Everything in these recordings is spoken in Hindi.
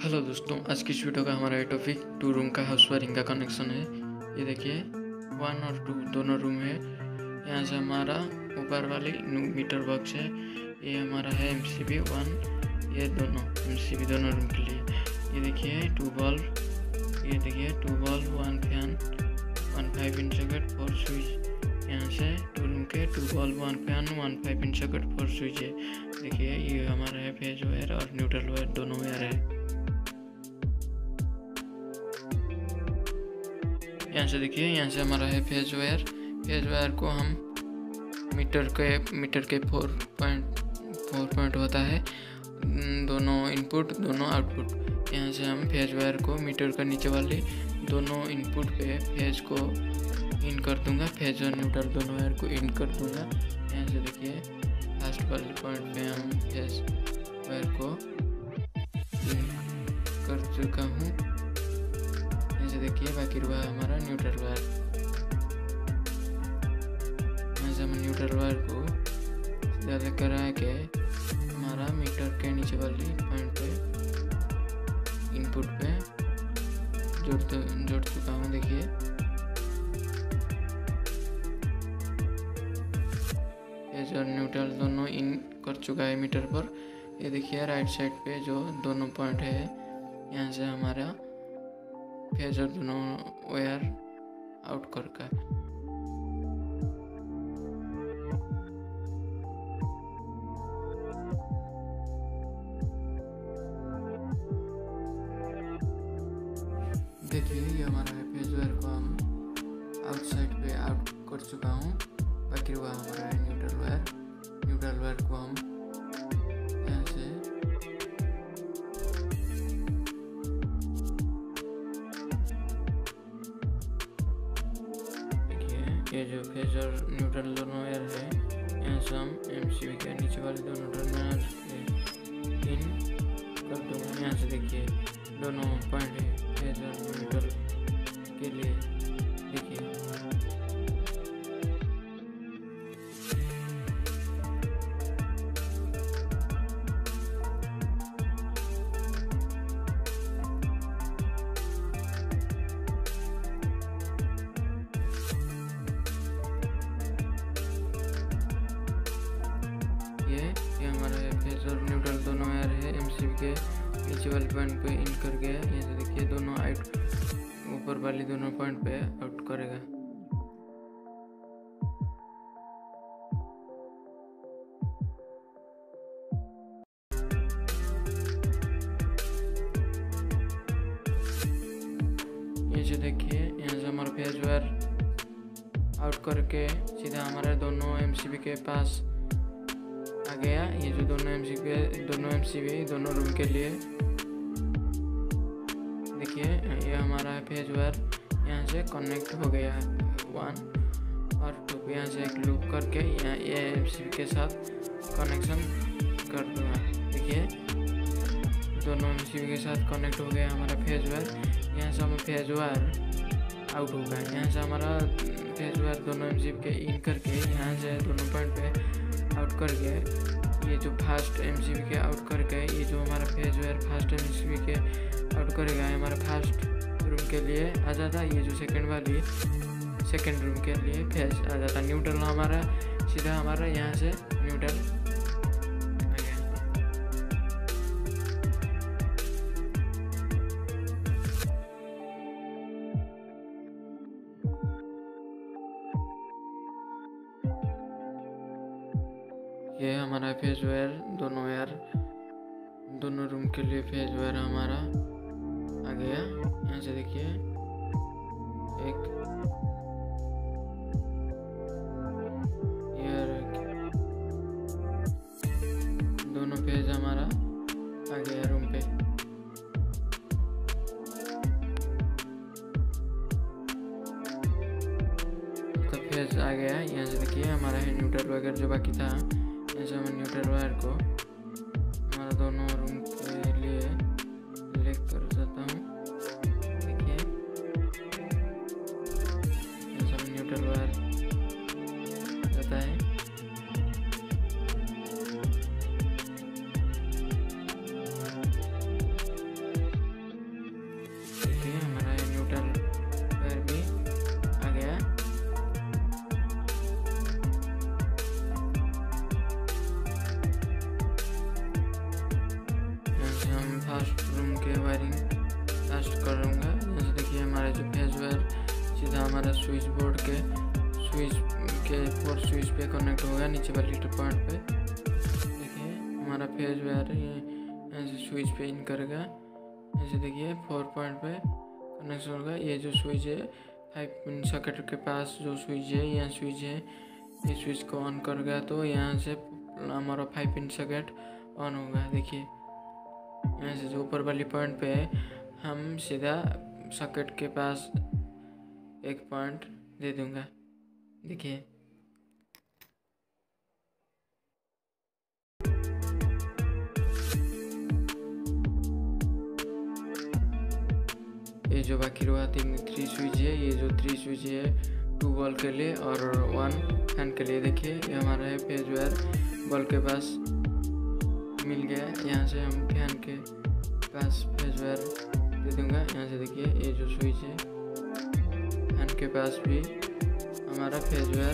हेलो दोस्तों, आज की इस वीडियो का हमारा टॉपिक 2 रूम का हाउस वायरिंग का कनेक्शन है। ये देखिए 1 और 2 दोनों रूम है। यहाँ से हमारा ऊपर वाली मीटर बॉक्स है। ये हमारा है m.cb 1। ये दोनों m.cb दोनों रूम के लिए। ये देखिए 2 बल्ब, ये देखिए 2 bulb, 1 fan, 1 5-inch socket, 4 switch. यहाँ से 2 रूम के 2 bulb, 1 fan, 1 5-inch socket, 4 switch है। देखिए ये हमारा है फेज वायर और न्यूट्रल वायर, दोनों वायर है। यहाँ से देखिए, यहाँ से हमारा है फेज वायर। फेज वायर को हम मीटर के 4 पॉइंट होता है, दोनों इनपुट दोनों आउटपुट। यहाँ से हम फेज वायर को मीटर का नीचे वाले दोनों इनपुट पे फेज को इन कर दूंगा, फेज और न्यूट्रल दोनों वायर को इन कर दूंगा। यहाँ से देखिए फर्स्ट वाले पॉइंट पे हम फेज वायर को इन कर चुका हूँ। ऐसे देखिए बाकी रहा हमारा न्यूट्रल वायर। ऐसे हम न्यूट्रल वायर को सीधा लेकर आके हमारा मीटर के नीचे वाली पॉइंट पे इनपुट पे जोड़ चुका हूँ। देखिए फेज और न्यूट्रल दोनों इन कर चुका है मीटर पर। ये देखिए राइट साइड पे जो दोनों पॉइंट है, यहाँ से हमारा फेज और दोनों वायर आउट करके देखिए ये हमारा है फेज वायर को हम आउटसाइड पे आउट कर चुका हूँ। बाकी वह हमारा है न्यूट्रल वायर। न्यूट्रल वायर को हम यहाँ से ये जो फेज और न्यूट्रल दोनों वायर है, यहाँ से हम m.cb के नीचे वाले दोनों टर्मिनल इन कर दूँगा। यहाँ से देखिए दोनों पॉइंट है फेज और न्यूट्रल के लिए। देखिए ये हमारा फेज और न्यूट्रल दोनों वायर है m.cb के नीचे वाले पॉइंट पे इन कर गया। यहाँ से देखिए दोनों आउट ऊपर वाली दोनों पॉइंट पे आउट करेगा। ये से देखिए यहाँ से हमारा फेज वायर आउट करके सीधा हमारे दोनों m.cb के पास आ गया। ये जो दोनों m.cb दोनों रूम के लिए। देखिए ये हमारा है फेज वायर, यहाँ से कनेक्ट हो गया है 1 और 2। यहाँ से एक लूप करके यहाँ ये m.cb के साथ कनेक्शन कर दूँगा। देखिए दोनों m.cb के साथ कनेक्ट हो गया हमारा फेज वायर। यहाँ से हम फेज वायर आउट होगा। यहाँ से हमारा फेज वायर दोनों m.cb के इन करके यहाँ से दोनों पॉइंट पे आउट कर गया। ये जो फास्ट m.cb के आउट कर गए, ये जो हमारा फेज वायर फास्ट m.cb के आउट करेगा हमारा फास्ट रूम के लिए आ जाता। ये जो सेकंड रूम के लिए फेज आ जाता। न्यूट्रल हमारा सीधा हमारा यहाँ से न्यूट्रल आ गया। ये हमारा फेज वायर दोनों रूम के लिए फेज वायर हमारा आ गया। यहाँ से देखिए एक दोनों फेज हमारा आ गया रूम पे। तो फेज आ गया। यहाँ से देखिए हमारा है न्यूट्रल वगैरह जो बाकी था। ऐसे मैं न्यूट्रल वायर को हमारा दोनों रूम के लिए लेकर जाता हूँ। देखिए ऐसा न्यूट्रल वायर जाता है। फर्स्ट रूम के वायरिंग टेस्ट करूँगा। यहाँ से देखिए हमारा जो फेज वायर सीधा हमारा स्विच बोर्ड के फोर स्विच पे कनेक्ट होगा नीचे वाली पॉइंट पे। देखिए हमारा फेज वायर यहाँ से स्विच पे इन करेगा। यहाँ से देखिए 4 पॉइंट पे कनेक्शन होगा। ये जो स्विच है 5 पिन सॉकेट के पास जो स्विच है, यहाँ स्विच है, ये स्विच को ऑन करेगा तो यहाँ से हमारा 5 पिन सॉकेट ऑन होगा। देखिए यहाँ से जो ऊपर वाली पॉइंट पे हम सीधा सॉकेट के पास एक पॉइंट दे दूंगा। देखिए ये जो बाकी रहा 3 स्विच है, ये जो 3 स्विच है 2 बॉल के लिए और 1 फैन के लिए। देखिए ये हमारा है फेज वायर बॉल के पास मिल गया। यहाँ से हम फैन के पास फेज वायर दे दूँगा। यहाँ से देखिए ये जो स्विच है फैन के पास भी हमारा फेज वायर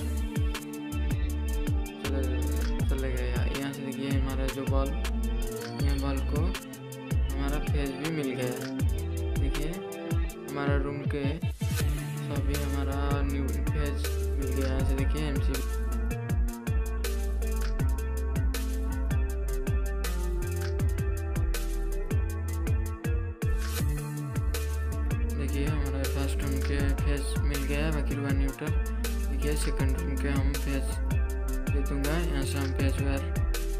चले गया। यहाँ से देखिए हमारा जो बॉल, ये बॉल को हमारा फेज भी मिल गया। देखिए हमारा रूम के सभी हमारा न्यू फेज मिल गया। यहाँ से देखिए m.cb देखिए हमारा फर्स्ट रूम के फेज मिल गया, बाकी रुआ न्यूट्रल। देखिए सेकंड रूम के हम फेज दे दूँगा। यहाँ से हम फेज वायर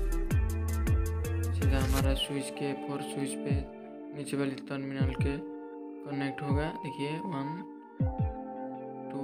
सीधा हमारा स्विच के 4 स्विच पे नीचे वाली टर्मिनल के कनेक्ट होगा। देखिए 1 2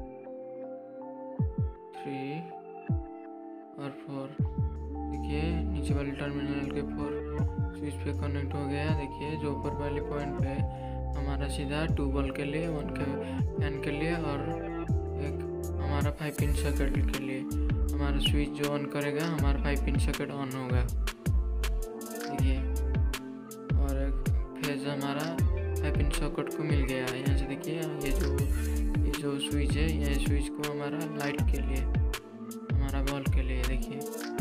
3 और 4। देखिए नीचे वाली टर्मिनल के 4 स्विच पे कनेक्ट हो गया। देखिए जो ऊपर वाली पॉइंट पे हमारा सीधा 2 बॉल के लिए, 1 के फैन के लिए और एक हमारा 5 पिन सॉकेट के लिए हमारा स्विच जो ऑन करेगा हमारा 5 पिन सॉकेट ऑन होगा। देखिए और एक फेज हमारा 5 पिन सॉकेट को मिल गया। यहाँ से देखिए ये जो स्विच है, ये स्विच को हमारा लाइट के लिए, हमारा बॉल के लिए। देखिए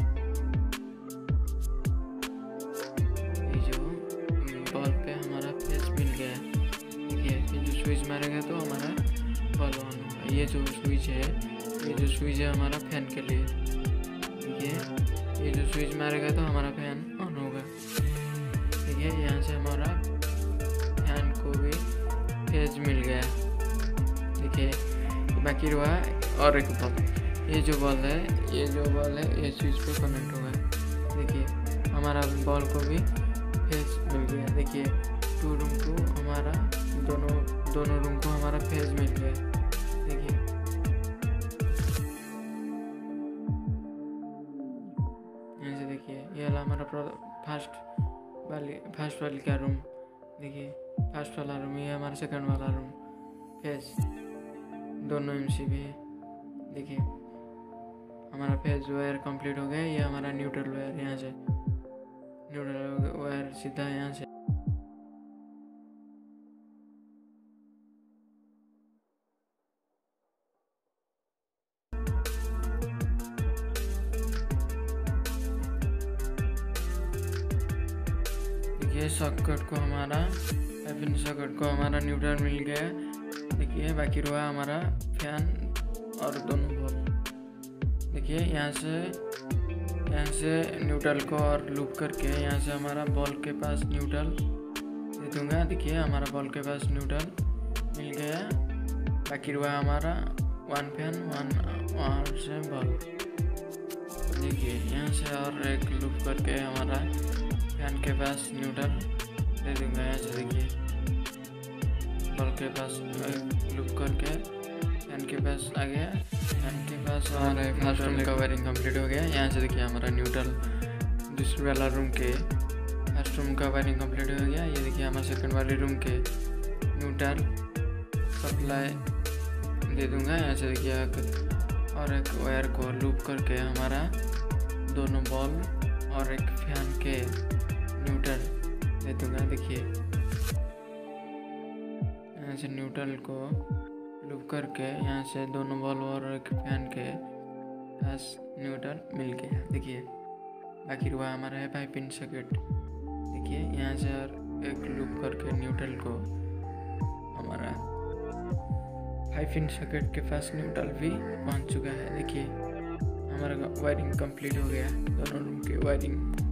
ये जो बॉल पे हमारा फेज मिल गया। देखिए ये जो स्विच मारेगा तो हमारा बॉल ऑन होगा। ये जो स्विच है हमारा फैन के लिए। देखिए ये जो स्विच मारेगा तो हमारा फैन ऑन होगा। देखिए यहाँ से हमारा फैन को भी फेज मिल गया। देखिए बाकी रहा और एक बॉल। ये जो बॉल है ये स्विच पे कनेक्ट होगा। देखिए हमारा बॉल को भी फेज मिल गया। देखिए 2 रूम को हमारा दोनों रूम को हमारा फेज मिल गया। देखिए यहाँ से देखिए ये वाला हमारा फर्स्ट वाली का रूम। देखिए फर्स्ट वाला रूम, ये हमारा सेकंड वाला रूम, फेज दोनों m.cb है। देखिए हमारा फेज वायर कंप्लीट हो गया। ये हमारा न्यूट्रल वायर, यहाँ से न्यूट्रल वायर सीधा यहाँ से देखिए सॉकेट को हमारा 5 पिन सॉकेट को हमारा न्यूट्रल मिल गया। देखिए बाकी रहा हमारा फैन और दोनों बॉल। देखिए यहाँ से न्यूट्रल को और लूप करके यहाँ से हमारा बॉल के पास न्यूट्रल दे दूँगा। देखिए हमारा बॉल के पास न्यूट्रल मिल गया। बाकी रहा हमारा 1 फैन 1 और से बॉल। देखिए यहाँ से और एक लूप करके हमारा फैन के पास न्यूट्रल दे दूँगा। यहाँ से देखिए बॉल के पास लूप करके फैन के पास आ गया। फैन के पास हमारा फर्स्ट रूम का वायरिंग कंप्लीट हो गया। यहाँ से देखिए हमारा न्यूट्रल दूसरे वाला रूम के फर्स्ट रूम का वायरिंग कंप्लीट हो गया। ये देखिए हमारा सेकंड वाले रूम के न्यूट्रल सप्लाई दे दूँगा। यहाँ से देखिए और एक वायर को लूप करके हमारा दोनों बॉल और एक फैन के न्यूट्रल दे दूँगा। देखिए यहाँ से न्यूट्रल को लूप करके यहाँ से दोनों बॉल और एक फैन के पास न्यूट्रल मिल गया। देखिए बाकी रुआ हमारा है 5 पिन सॉकेट। देखिए यहाँ से और एक लूप करके न्यूट्रल को हमारा 5 इन सॉकेट के पास न्यूट्रल भी पहुंच चुका है। देखिए हमारा वायरिंग कंप्लीट हो गया, दोनों रूम की वायरिंग